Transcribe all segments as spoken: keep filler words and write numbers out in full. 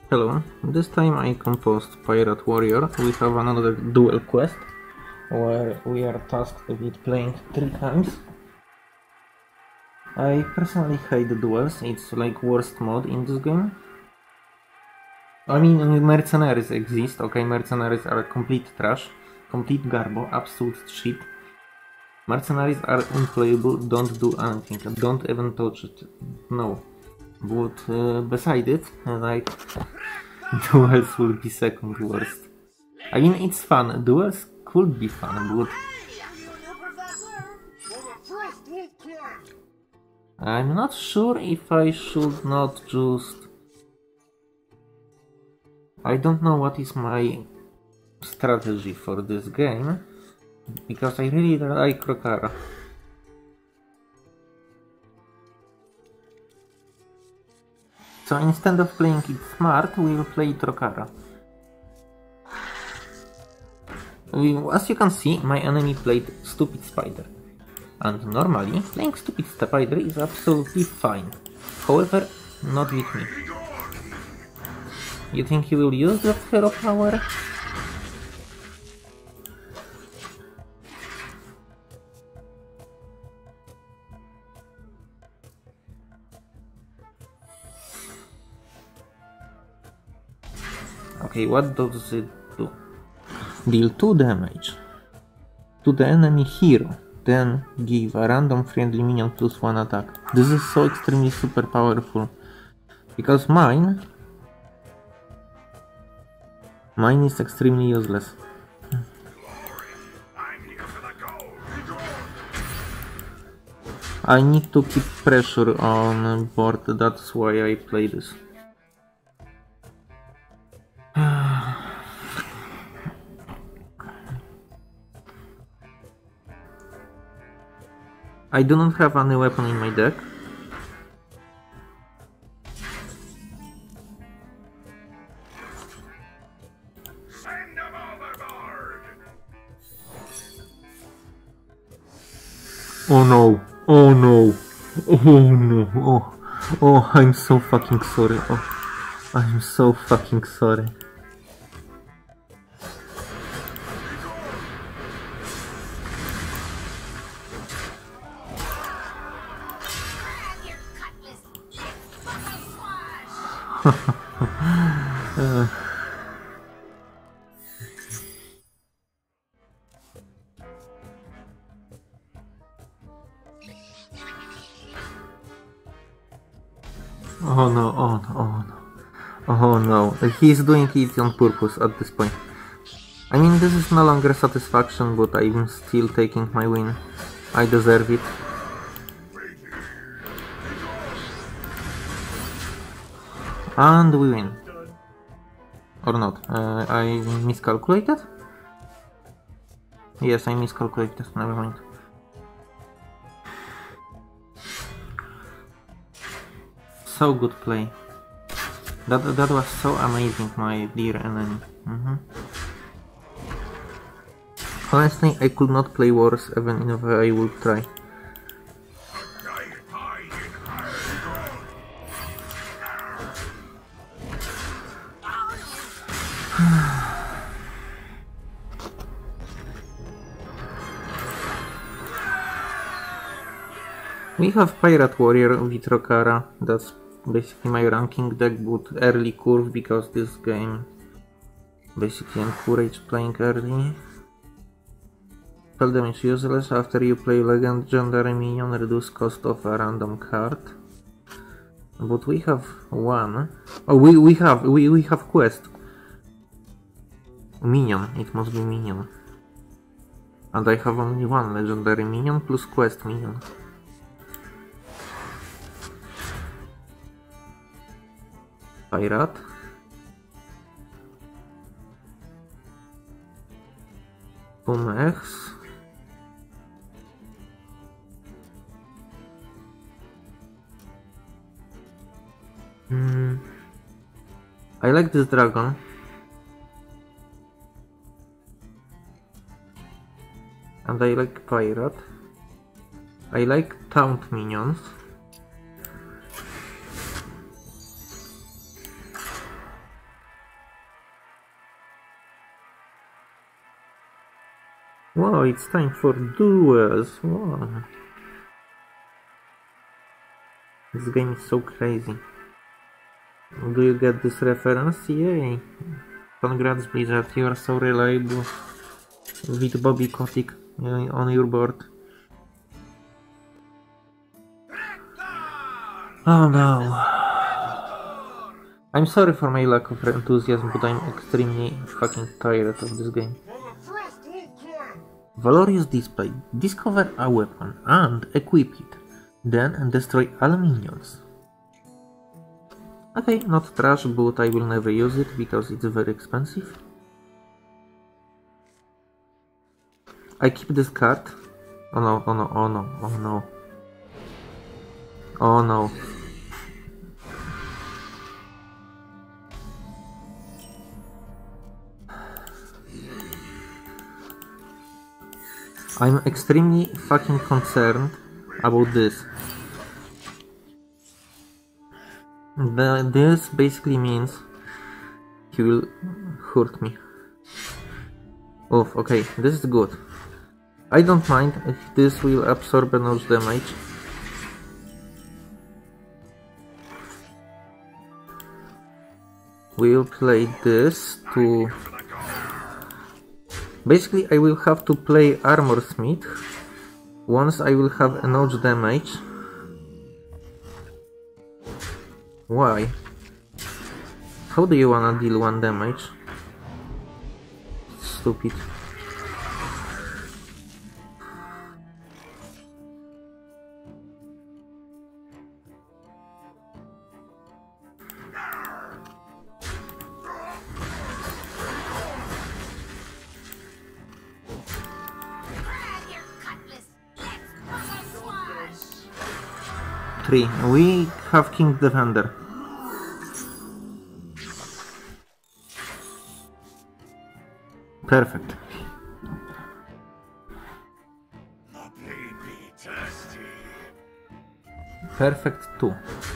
Hello, this time I composed Pirate Warrior. We have another duel quest where we are tasked with playing three times. I personally hate duels, it's like worst mode in this game. I mean, mercenaries exist, okay, mercenaries are complete trash, complete garbo, absolute shit. Mercenaries are unplayable, don't do anything, don't even touch it, no. But uh, beside it, like, duels will be second worst. I mean, it's fun, duels could be fun, but I'm not sure if I should not just... I don't know what is my strategy for this game, because I really like Rokara. So instead of playing it smart, we'll play it Rokara. As you can see, my enemy played Stupid Spider. And normally, playing Stupid Spider is absolutely fine. However, not with me. You think he will use that hero power? Okay, what does it do? Deal two damage to the enemy hero, then give a random friendly minion plus one attack. This is so extremely super powerful, because mine mine is extremely useless. I need to keep pressure on board, that's why I play this. I do not have any weapon in my deck. Oh no, oh no, oh no, oh, oh, I'm so fucking sorry, oh, I'm so fucking sorry. uh. Oh no, oh no, oh no, oh no, he's doing it on purpose at this point. I mean, this is no longer satisfaction, but I'm still taking my win. I deserve it. And we win. Or not. Uh, I miscalculated? Yes, I miscalculated, never mind. So good play. That, that was so amazing, my dear enemy. Mm-hmm. Honestly, I could not play worse even if I would try. We have Pirate Warrior with Rokara, that's basically my ranking deck, but early curve because this game basically encourages playing early. Spell damage useless after you play legendary minion, reduce cost of a random card. But we have one. Oh, we, we have we, we have quest. Minion, it must be minion. And I have only one legendary minion plus quest minion. Pirate. Pumex. Hmm. I like this dragon. And I like pirate. I like taunt minions. Wow, it's time for duels. Wow. This game is so crazy. Do you get this reference? Yay! Congrats Blizzard, you are so reliable. With Bobby Kotick on your board. Oh no. I'm sorry for my lack of enthusiasm, but I'm extremely fucking tired of this game. Valorious display. Discover a weapon and equip it. Then destroy all minions. Okay, not trash, but I will never use it because it's very expensive. I keep this card. Oh no, oh no, oh no, oh no. Oh no. I'm extremely fucking concerned about this. The, this basically means he will hurt me. Oh, okay, this is good. I don't mind if this will absorb enough damage. We'll play this to... Basically, I will have to play Armor Smith once I will have enough damage. Why? How do you wanna deal one damage? Stupid. Three. We have King Defender. Perfect. Perfect too.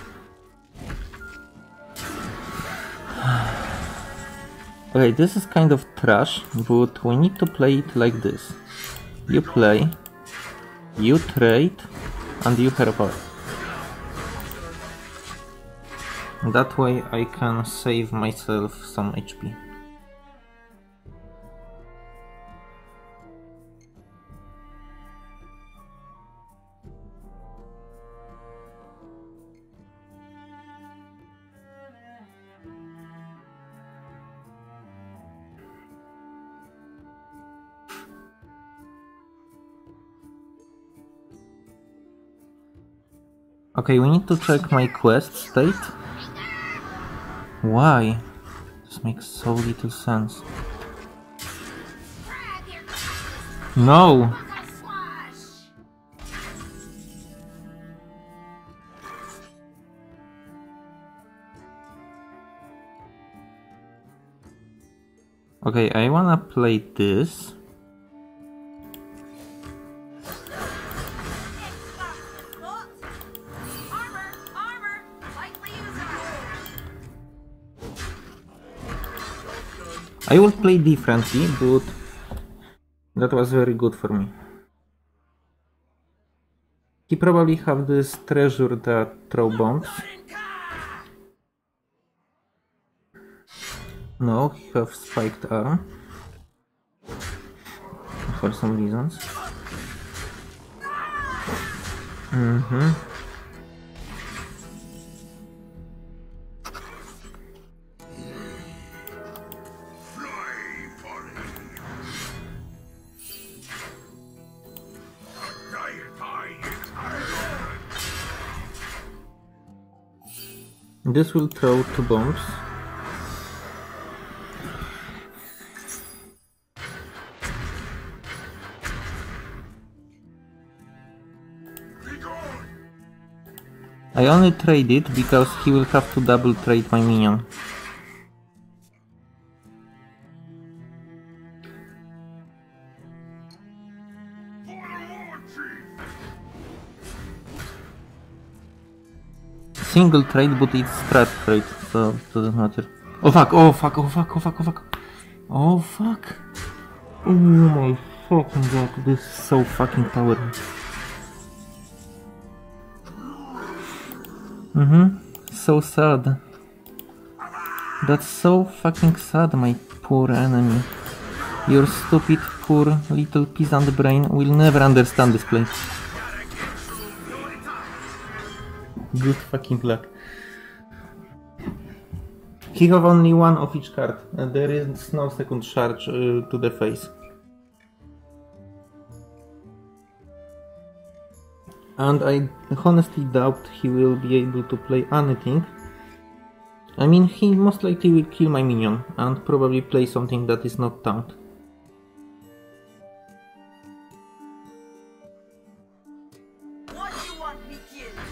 Okay, this is kind of trash, but we need to play it like this. You play, you trade, and you herb. That way I can save myself some H P. Okay, we need to check my quest state. Why? This makes so little sense. No! Okay, I wanna play this. I will play differently, but that was very good for me. He probably have this treasure that throw bombs. No, he have spiked arm. For some reasons. Mm-hmm. This will throw two bombs. I only trade it because he will have to double trade my minion. Single trade, but it's strat trade, so it doesn't matter. Oh fuck, oh fuck, oh fuck, oh fuck, oh fuck. Oh fuck. Oh my fucking god, this is so fucking powerful. Mm-hmm. So sad. That's so fucking sad, my poor enemy. Your stupid, poor, little peasant brain will never understand this play. Good fucking luck. He have only one of each card, and there is no second charge uh, to the face. And I honestly doubt he will be able to play anything. I mean, he most likely will kill my minion, and probably play something that is not taunt. What do you want me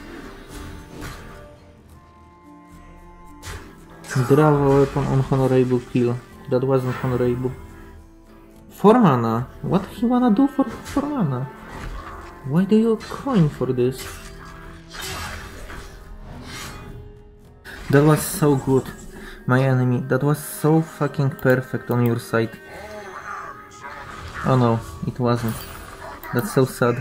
killed? Bravo weapon on honorable kill. That wasn't honorable. four mana? What he wanna do for four mana? Why do you coin for this? That was so good, my enemy. That was so fucking perfect on your side. Oh no, it wasn't. That's so sad.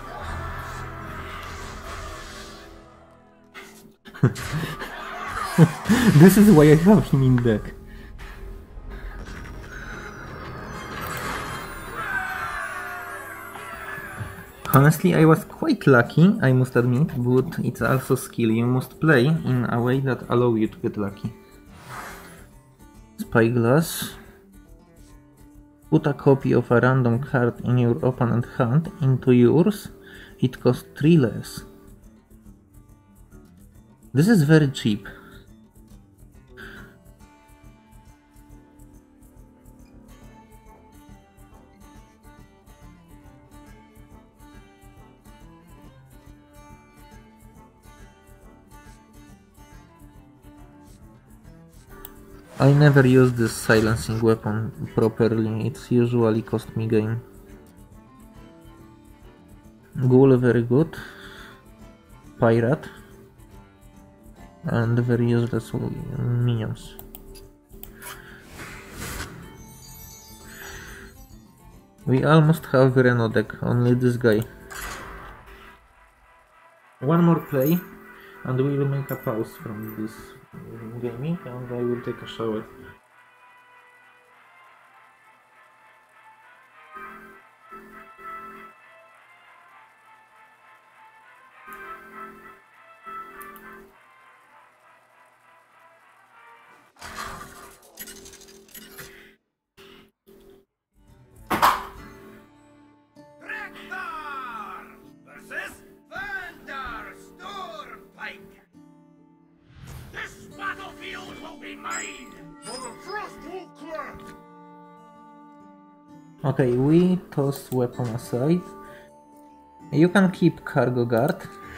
This is why I have him in deck. Honestly, I was quite lucky, I must admit, but it's also skill. You must play in a way that allows you to get lucky. Spyglass. Put a copy of a random card in your opponent's hand into yours. It costs three less. This is very cheap. I never use this silencing weapon properly, it's usually cost me game. Ghoul very good. Pirate. And very useless minions. We almost have Reno deck, only this guy. One more play and we will make a pause from this gaming and I will take a shower. Okay, we toss weapon aside. You can keep Cargo Guard.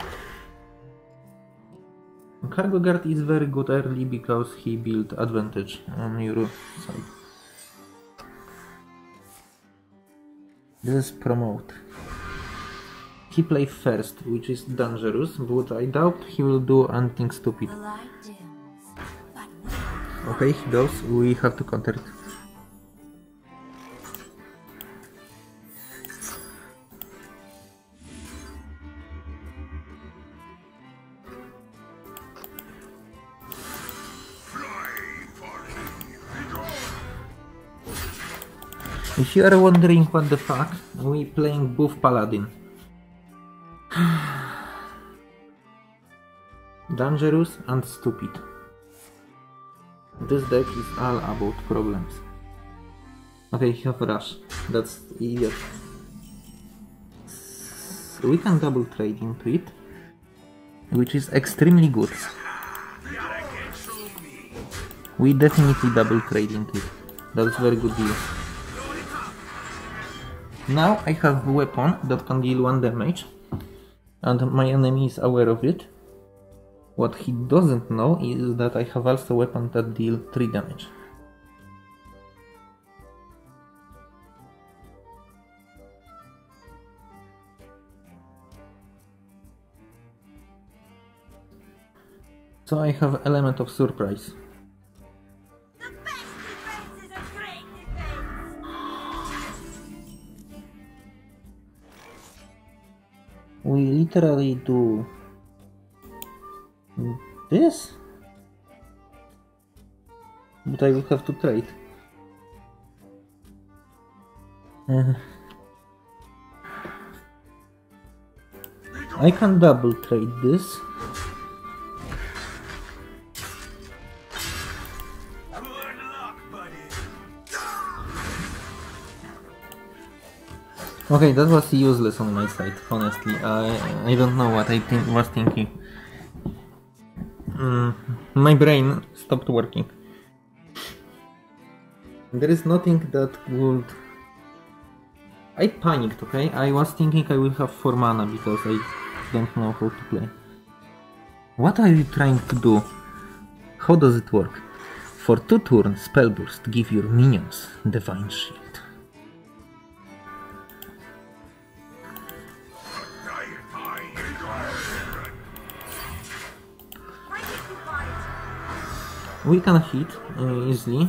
Cargo Guard is very good early because he built advantage on your side. This is Promote. He plays first, which is dangerous, but I doubt he will do anything stupid. Okay, he does. We have to counter it. If you are wondering what the fuck, we playing Buff Paladin. Dangerous and stupid. This deck is all about problems. Okay, you have Rush. That's idiot. So we can double trade into it, which is extremely good. We definitely double trade into it. That's very good deal. Now I have a weapon that can deal one damage, and my enemy is aware of it. What he doesn't know is that I have also a weapon that deals three damage. So I have element of surprise. We literally do this, but I will have to trade. Uh, I can double trade this. Good luck, buddy. Okay, that was useless on my side, honestly. I I don't know what I think was thinking. Mm, my brain stopped working. There is nothing that would... I panicked, okay? I was thinking I will have four mana because I don't know how to play. What are you trying to do? How does it work? For two turns, spell burst, give your minions Divine Shield. We can hit uh, easily.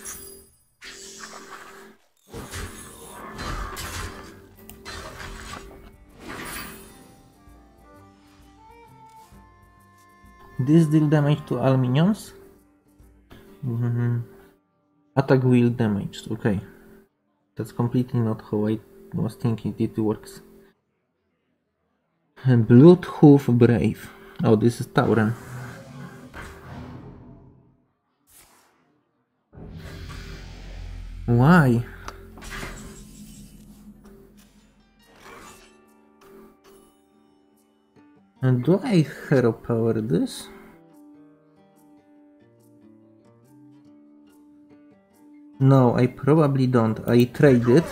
This deal damage to all minions. Mm-hmm. Attack wheel damaged. Okay, that's completely not how I was thinking it works. And Bloodhoof Brave. Oh, this is Tauren. Why? And do I hero power this? No, I probably don't. I trade it.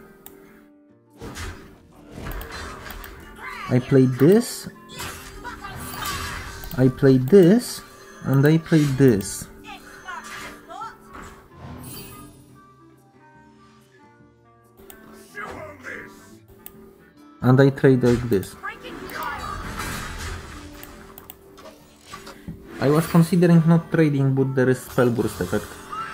I played this. I played this. And I played this. And I trade like this. I was considering not trading, but there is spell burst effect.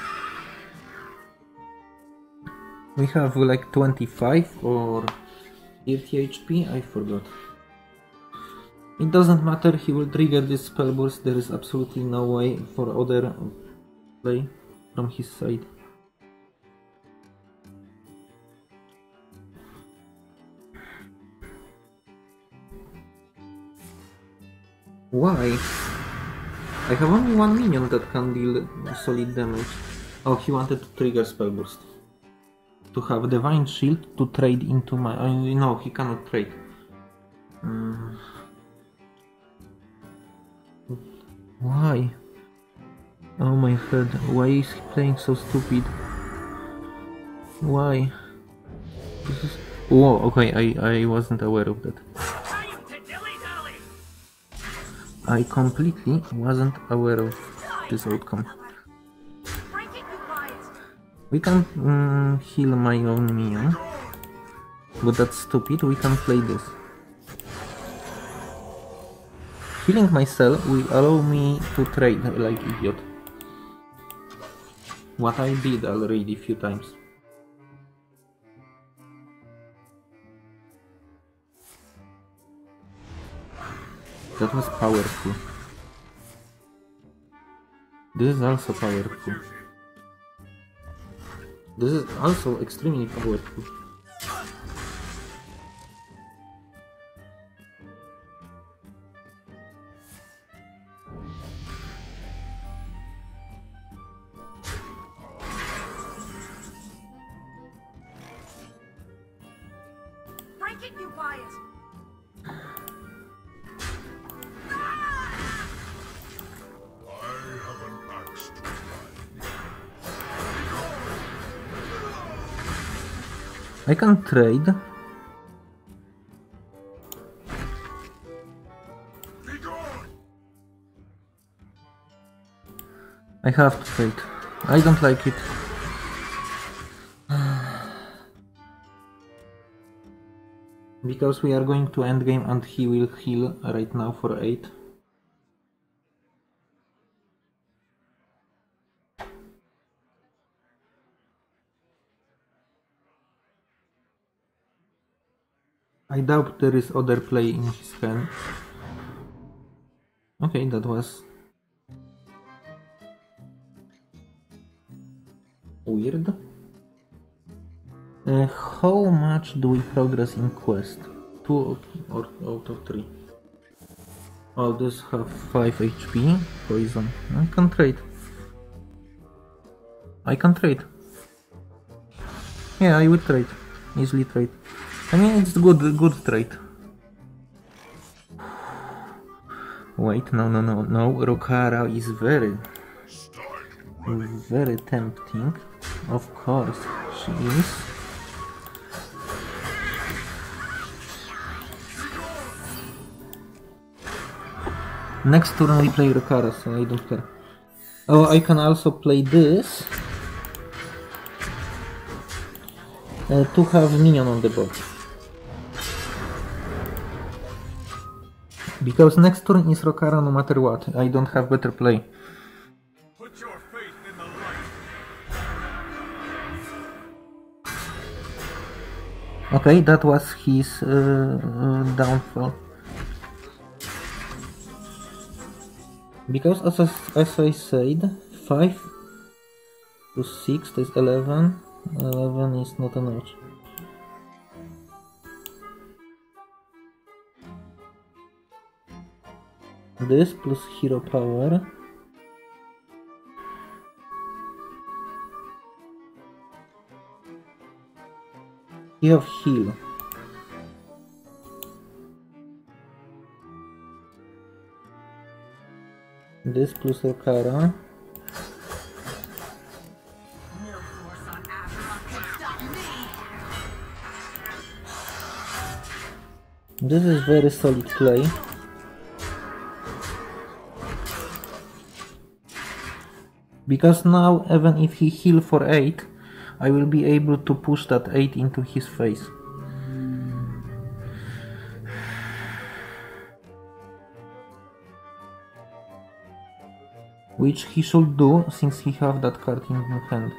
We have like twenty-five or thirty H P, I forgot. It doesn't matter, he will trigger this spell burst, there is absolutely no way for other play from his side. Why? I have only one minion that can deal solid damage. Oh, he wanted to trigger spell burst. To have Divine Shield to trade into my... Uh, no, he cannot trade. Um, why? Oh my head, why is he playing so stupid? Why? This is... Oh, okay, I, I wasn't aware of that. I completely wasn't aware of this outcome. We can um, heal my own minion, but that's stupid, we can play this. Healing myself will allow me to trade like idiot. What I did already a few times. That was powerful. This is also powerful. This is also extremely powerful. Breaking you by it. I can trade. I have to trade. I don't like it. Because we are going to endgame and he will heal right now for eight. I doubt there is other play in his hand. Okay, that was weird. Uh, how much do we progress in quest? Two or out of three. All this have five H P. Poison. I can trade. I can trade. Yeah, I would trade. Easily trade. I mean, it's good, good trade. Wait, no, no, no, no. Rokara is very, very tempting. Of course, she is. Next turn we play Rokara, so I don't care. Oh, I can also play this. Uh, to have minion on the board. Because next turn is Rokara no matter what. I don't have better play. Put your faith in the light. Okay, that was his uh, uh, downfall. Because as I, as I said, five plus six is eleven. eleven is not enough. This plus hero power. You have heal. This plus Rokara. This is very solid play. Because now, even if he heal for eight, I will be able to push that eight into his face. Which he should do, since he have that card in hand.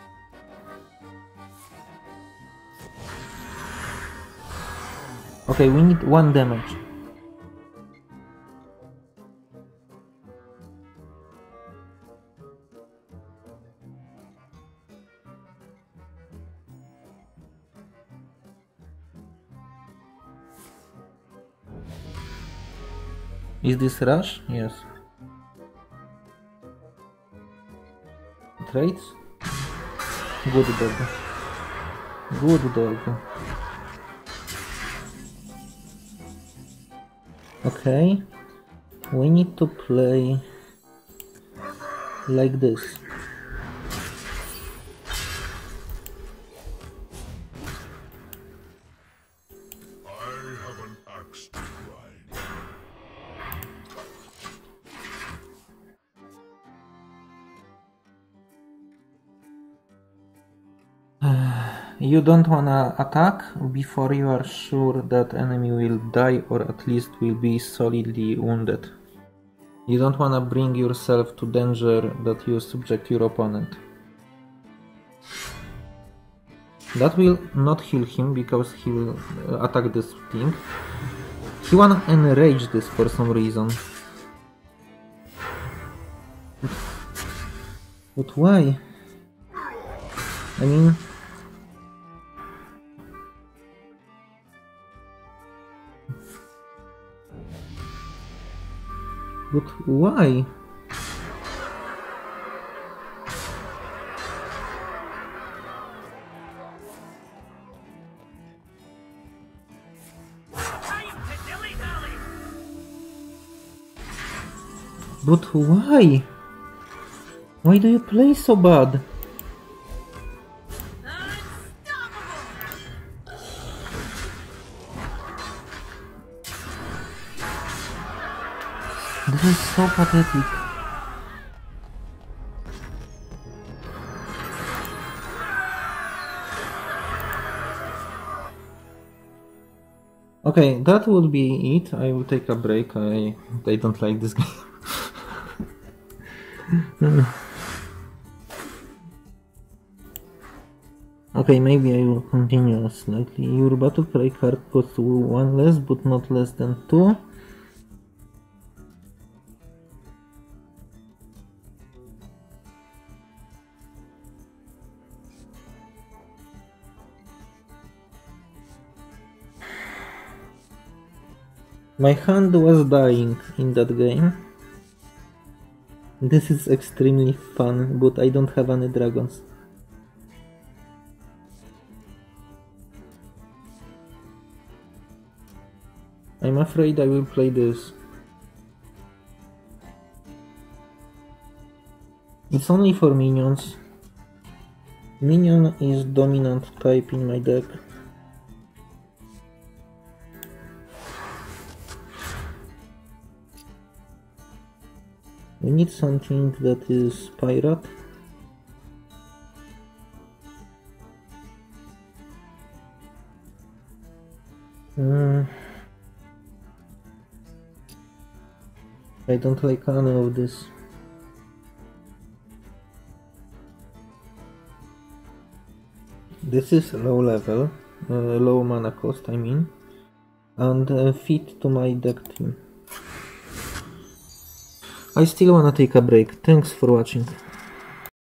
Okay, we need one damage. Is this rush? Yes. Trades? Good dog. Good dog. Okay. We need to play like this. You don't wanna attack before you are sure that enemy will die or at least will be solidly wounded. You don't wanna bring yourself to danger that you subject your opponent. That will not heal him because he will attack this thing. He wanna enrage this for some reason. But why? I mean... But why? But why? Why do you play so bad? This is so pathetic. Okay, that would be it. I will take a break. I I don't like this game. Okay, maybe I will continue slightly. Your battle cry card costs one less, but not less than two. My hand was dying in that game. This is extremely fun, but I don't have any dragons. I'm afraid I will play this. It's only for minions. Minion is dominant type in my deck. We need something that is pirate. Mm. I don't like any of this. This is low level, uh, low mana cost I mean, and uh, fit to my deck team. I still wanna take a break. Thanks for watching.